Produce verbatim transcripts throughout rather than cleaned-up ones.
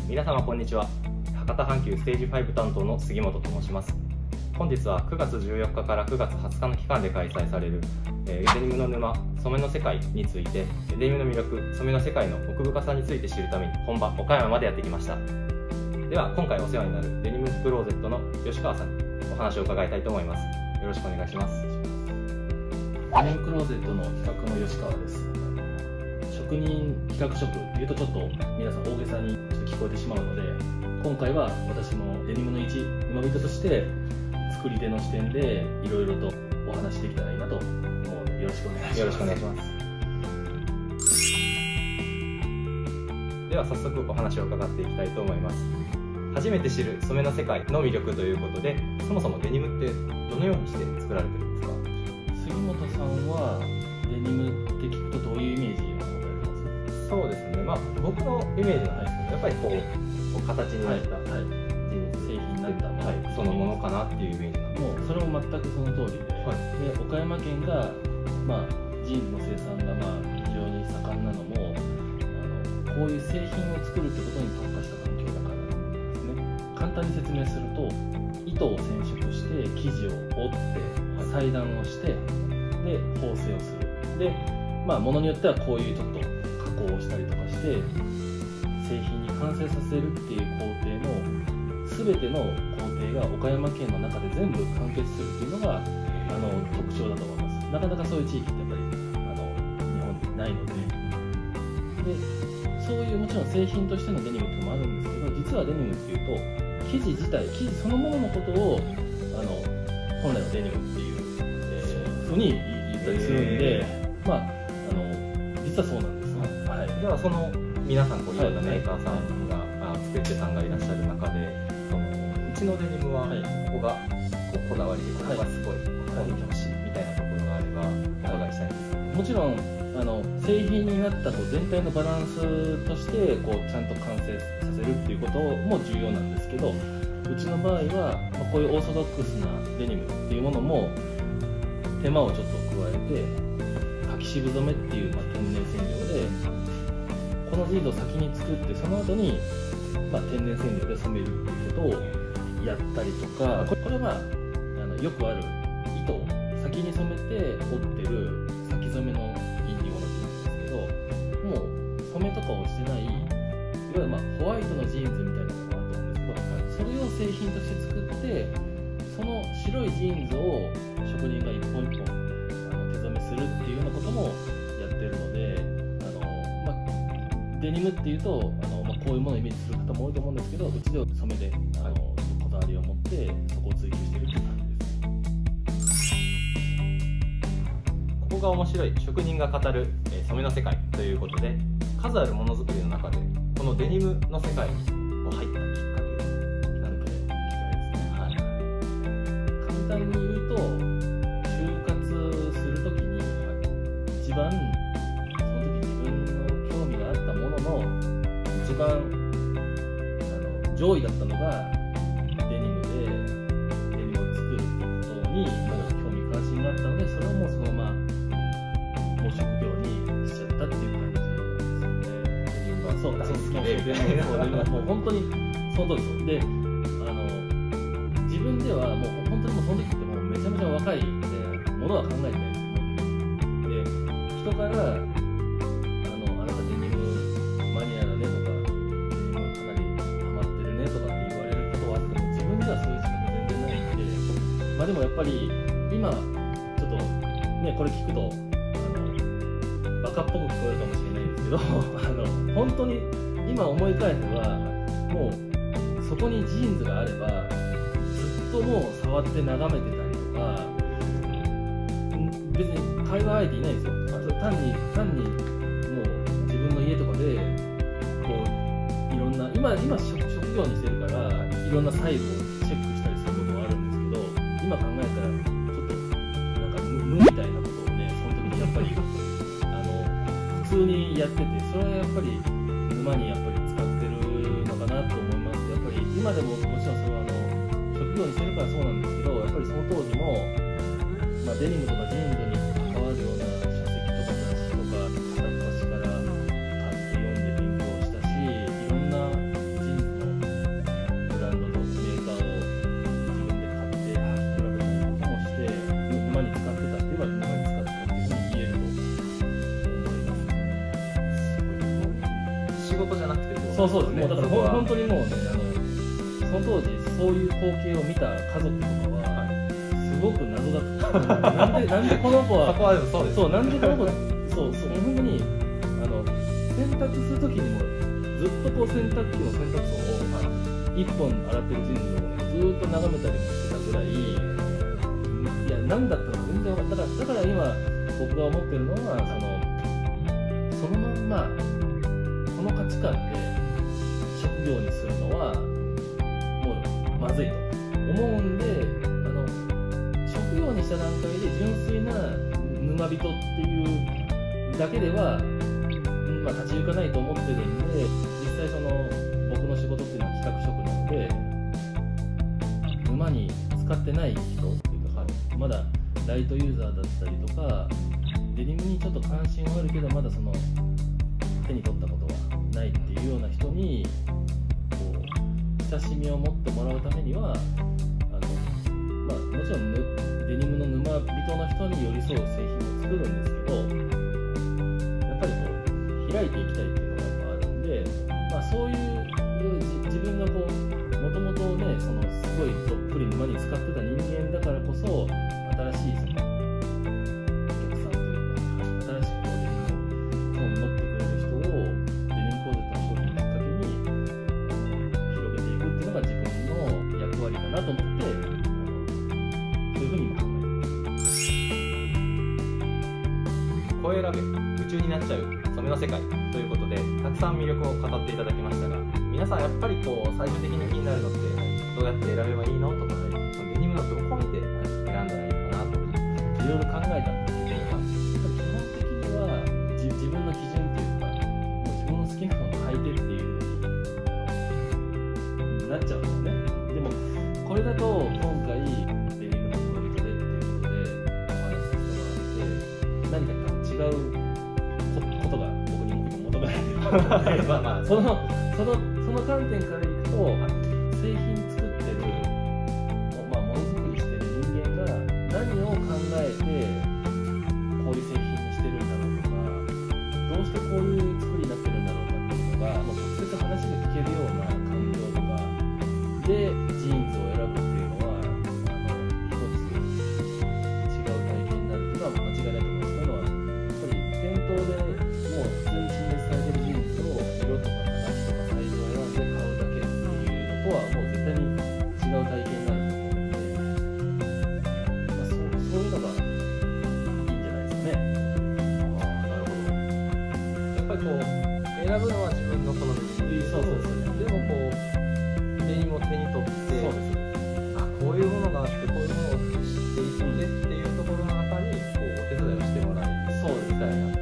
皆様こんにちは。博多阪急ステージファイブ担当の杉本と申します。本日はくがつじゅうよっかからくがつはつかの期間で開催される、えー、デニムの沼染めの世界について、デニムの魅力、染めの世界の奥深さについて知るために本場岡山までやってきました。では今回お世話になるデニムクローゼットの吉川さんにお話を伺いたいと思います。よろしくお願いします。 デニムクローゼットの企画の吉川です。職人企画職というとちょっと皆さん大げさにちょっと聞こえてしまうので、今回は私もデニムの一沼人として作り手の視点でいろいろとお話できたらいいなと思うので、よろしくお願いします。 よろしくお願いします。では早速お話を伺っていきたいと思います。初めて知る染めの世界の魅力ということで、そもそもデニムってどのようにして作られてるんですか？ 杉本さんはデニムって聞くとどういうイメージを持たれてます？ そうですね、まあ、僕のイメージなんですけど、やっぱりこう、こう形になった、はい、 製品になった、 はい、そのものかなっていうイメージなんです。 もうそれも全くその通りで、はい、で岡山県が、まあ、ジーンズの生産がまあ非常に盛んなのも、あのこういう製品を作るってことに特化した環境だからなんですね。簡単に説明すると、糸を染色して生地を折って裁断をして、で縫製をする。で、まあ、ものによってはこういうちょっと加工をしたりとかして製品に完成させるっていう工程の全ての工程が岡山県の中で全部完結するっていうのがあの特徴だと思います。なかなかそういう地域ってやっぱりあの日本にないので、でそういうもちろん製品としてのデニムっていうのもあるんですけど、実はデニムっていうと生地自体生地そのもののことをあの本来のデニムっていう、えー、ふうに言ったりするんで、まあ、あの実はそうなんですね。はい、 ではその皆さんこういろんなメーカーさんが、はい、作り手さんがいらっしゃる中で、そのうちのデニムはここがこうこだわりで、ここがすごいこう見てほしいみたいなところがあればお伺いしたいんですけど、 もちろんあの製品になったこう全体のバランスとしてこうちゃんと完成させるっていうことも重要なんですけど、うちの場合は、まあ、こういうオーソドックスなデニムっていうものも手間をちょっと加えて、柿渋染めっていう、まあ、天然染料でこのジーンズを先に作って、その後に、まあ、天然染料で染めるっていうことをやったりとか、これは、まあ、あのよくある糸を先に染めて織ってる先染めのインディゴのジーンズですけど、もう染めとかをしてないいわゆる、まあ、ホワイトのジーンズみたいなのがあると思うんですけど、それを製品として作って、その白いジーンズを職人が一本一本あの手染めするっていうようなこともやってるので、あの、まあ、デニムっていうとあの、まあ、こういうものをイメージする方も多いと思うんですけど、うちでは染めであのこだわりを持ってそこを追求してるっていう感じです。 ここが面白い職人が語る、えー、染めの世界ということで、数あるものづくりの中でこのデニムの世界に入ったきっかけなんて聞きたいですね。はい、 簡単に言うと、就活するときに一番その時自分の興味があったものの一番あの上位だったのがデニムで、デニムを作るってことにもう興味関心があったので、それをもうそのままもう職業にしちゃったっていう感じなんですよね。デニムはそう大好きで、もう本当にその通りですよ。で、あの自分ではもう本当にもうその時ってもうめちゃめちゃ若いんで、ものは考えてないんですよ。で、人からあのあなたデニムマニアだねとか、デニムかなりハマってるねとかって言われることはあっても、自分ではそういう自覚全然ないんで、まあでもやっぱり今ちょっとねこれ聞くとあのバカっぽく聞こえるかもしれないですけど、あの本当に今思い返せば、もうそこにジーンズがあればずっともう触って眺めてたりとか、別に会話相手いないんですよ。単に単にもう自分の家とかでこういろんな今今職業にしてるからいろんなサイズをチェックしたりすることはあるんですけど、今考えたらちょっとなんか無みたいなことをね、その時にやっぱりあの普通にやってて、それはやっぱり沼にやっぱり使ってるのかなと思います。やっぱり今でももちろんそれはあの職業にしてるからそうなんですけど、やっぱりその当時も、まあ、デニムとかジーンズに関わるような書籍とか雑誌とか片っ端から買って読んで勉強したし、いろんなジーンズ仕事じゃなくて、 そうそうですね。もうだからほん本当にもうね、あのその当時そういう光景を見た家族とかはすごく謎だった。なんでなんでこの子はそこはでもそうです。 そうなんでこの子そうそう本当にあの洗濯するときにもずっとこう洗濯機の洗濯槽を一本洗ってる人物をねずーっと眺めたりもしてたぐらい、いや何だったのか全然分かんない。だからだから今僕が思ってるのはそのそのまんまこの価値観で職業にするのはもうまずいと思うんで、あの職業にした段階で純粋な沼人っていうだけでは、まあ、立ち行かないと思ってるんで、実際その僕の仕事っていうのは企画職なので、沼に使ってない人っていうか、まだライトユーザーだったりとかデニムにちょっと関心はあるけどまだその手に取ったことはないっていうような人にこう親しみを持ってもらうためには、あの、まあ、もちろんデニムの沼人の人に寄り添う製品を作るんですけど、やっぱりこう開いていきたいっていうのがやっぱあるんで、まあ、そういう自分がこうもともとねそのすごいどっぷり沼に使ってた人間だからこそ新しいそのお客さんというか新しくこうデニムを興味持ってくれる人をデニムコーゼットの商品をきっかけに広げていくっていうのが自分の役割かなと思って、そういうふうに今考えています。 声選べ夢中になっちゃう染めの世界ということで、たくさん魅力を語っていただきましたが、皆さんやっぱりこう最終的に気になるのってどうやって選べばいいのとか、そのデニムのどこを見て選んだらいいのかなといろいろ考えたんですけど、基本的には自自分の基準っていうか、もう自分の好きなものを履いてっていう風になっちゃうんですよね。でもこれだと今回デニムの沼人でっていうことでお話しさせてもらって、何か違うことが僕に求められているのでまあまあそのそのその観点からいくと、製品作ってる、まあ、ものづくりしてる人間が何を考えてこういう製品にしてるんだろうとか、どうしてこういう作りになってるんだろうかっていうのがもう直接話が聞けるような環境とかでジーンズを選ぶっていうのは、あの一つ違う体験になるっていうのは間違いないと思うんです。そういうのはやっぱり店頭でもう普通に陳列されてるジーンズを色とか形とかサイズを選んで買うだけっていうのとはもう絶対に違う体験になると思うので、まあ、そう、そういうのがいいんじゃないですかね。 ああ、なるほど。やっぱりこう選ぶのは自分の好みで、 そうそうそう。 でもこうデニムを手に取って、 そうです。 あ、こういうものがあってこういうものを知っていってっていうところの中にこうお手伝いをしてもらえるそうですみたいな。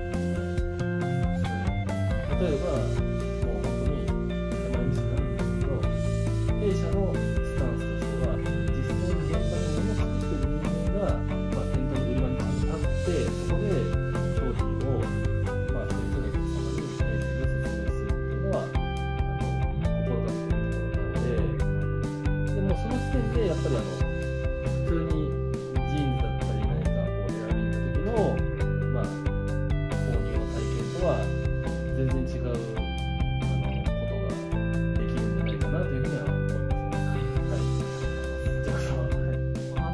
例えば、もう本当に手前味噌なんですけど、弊社のスタンスとしては、実際に現場に物を作っている人間が、まあ、店頭の売り場に立って、そこで商品を、まあ、一人一人様に説明するっていうのは、あの心がけているところなので、でもその時点でやっぱりあの普通にジーンズだったり何かこう選びに行った時の、まあ、購入の体験とは全然違うあのことができるんじゃないかなというふうには思いますね。はい。じゃあ、はい。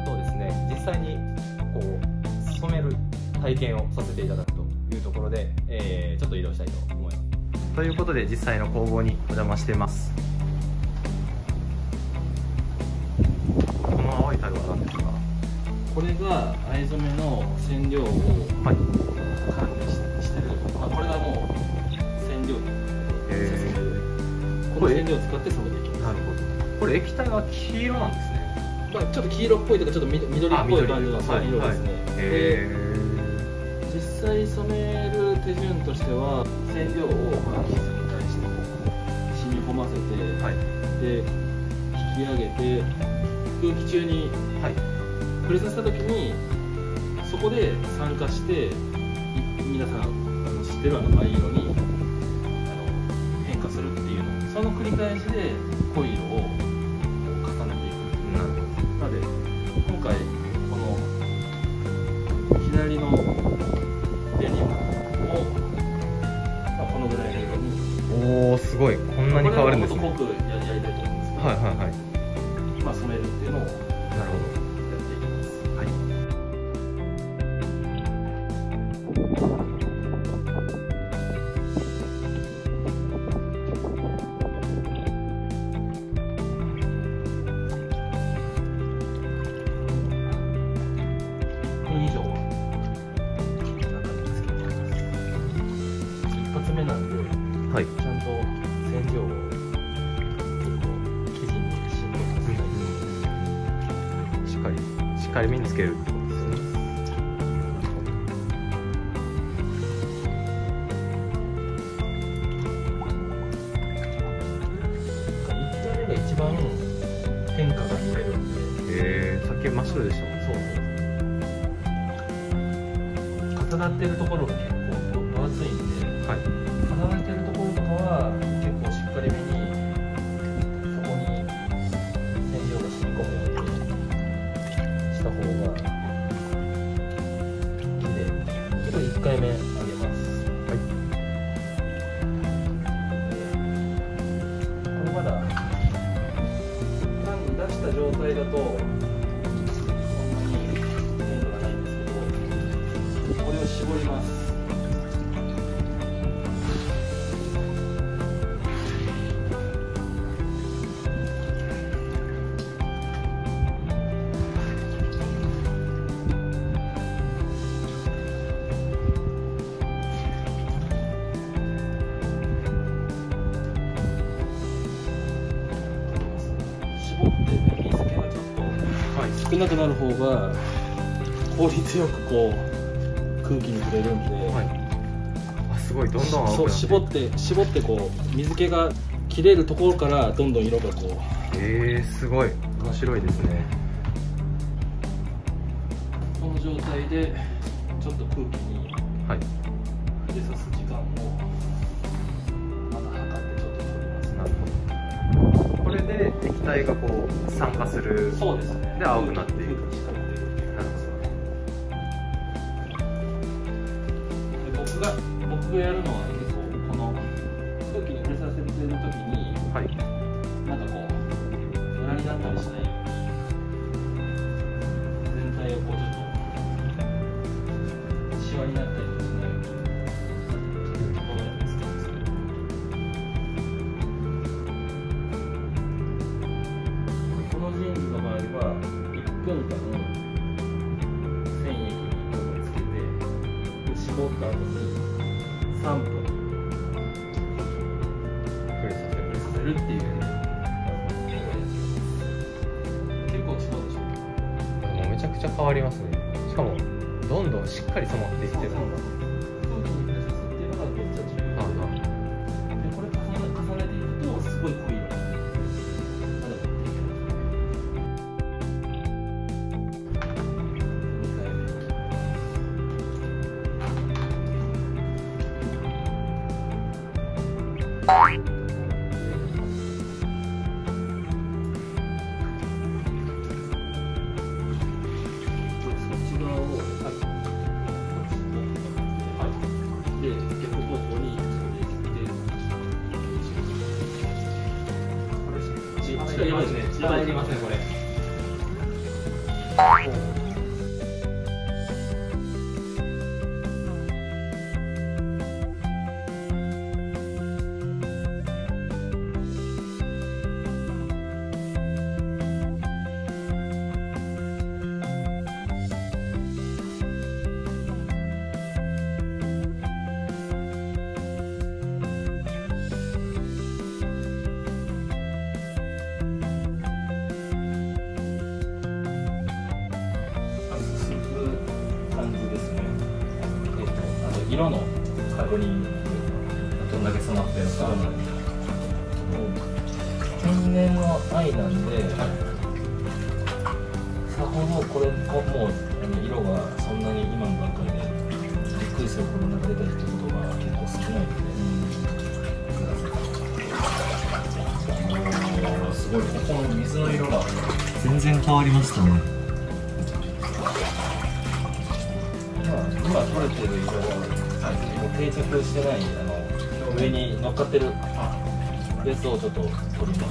あとですね、実際にこう染める体験をさせていただくというところで、えー、ちょっと移動したいと思います。ということで実際の工房にお邪魔しています。この青いタグは何ですか？ これが藍染めの染料をはい。 管理ししてる、まあ、これがもう染料にえこの染料を使って染めていきます。 なるほど。これ液体は黄色なんですね。 まあ、ちょっと黄色っぽいとかちょっと緑っぽい感じの色ですね。 はいはい、 で実際染める手順としては染料をまあ生地に対して染み込ませて、 はい、 で引き上げて空気中にプレスした時にそこで酸化して皆さんあの知ってるあの藍色にあの変化するっていうの、その繰り返しで濃い色を重ねていく。なので今回この左のデニムを、まあ、このぐらいの色におお、 ごい、こんなに変わるんですね。 これはもっと濃くやりたいと思うんですけど、 はいはいはい。 まあ染めるっていうのをやっていきなるほど。 ます。 はい。 以上中につけてます。一発目なんで、 はい。 ちゃんと染料を結構生地に浸透させたい。 しっかりしっかり身につけるってことですね。 いち体目が一番変化が見れるんで。 へえ、さっき真っ白でしたもんね。 そうそう。重なってるところが結構分厚いんで、 はい。 重なってるところとかは結構しっかりめにそこに染料が染み込むようにした方が綺麗に。これいっかいめあげます。 はい。 これまだ単に出した状態だとそんなに鮮度がないんですけど、これを絞ります。絞って水気がちょっと少なくなる方が効率よくこう空気に触れるんで、 はい。あ、すごい、どんどん青くなって。 そう絞って絞ってこう水気が切れるところからどんどん色がこう。 えー、すごい面白いですね。 この状態でちょっと空気にはい。 触れさす時間をまた測ってちょっと取ります。 なるほど。これで液体がこう酸化する。 そうですね。 で青くなっていく。 空気に近めていくっていう感じですね。で僕が僕がやるのは結構この空気に触れさせてる時に、 はい。 なんかこうムラになったりしないように全体をこうちょっとシワになったりしないようにこうやってつけますけど、このジーンズの場合はいっぷんかん繊維につけて、で絞った後にさんぷん触れさせる。 させるっていうね。結構違うでしょ。 もうめちゃくちゃ変わりますね。しかもどんどんしっかり染まっていってるのが。 空気に触れさすっていうのがめっちゃ重要で、でこれ重ね重ねていくとすごい濃い色になる。まだ持っていける。にかいめ。そっち側を、はい、で、逆方向にそれでこれし力いりますね。力いりますね、これ。 色の確認、 どんだけ染まってるのか。 天然の藍なんで、さほどこれもう色がそんなに今の段階でびっくりするほどなんか出たりってことが結構少ないので、うん、すごい、ここの水の色が全然変わりましたね。今取れてる色は、はい、定着してないあの上に乗っかってるベースをちょっと取ります。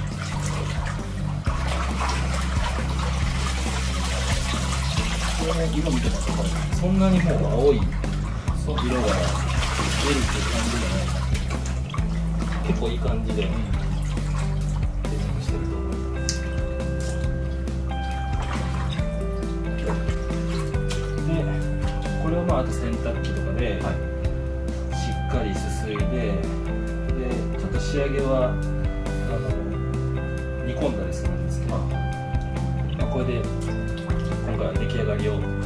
これね、色見てますか？これそんなにもう青い色が出るっていう感じじゃない。 結構いい感じで、うん、デザインしてると思います。 で、これをまああと洗濯機とかで、はい、しっかりすすいで、でちょっと仕上げはあの煮込んだりするんですけど、まあ、これで今回は出来上がりを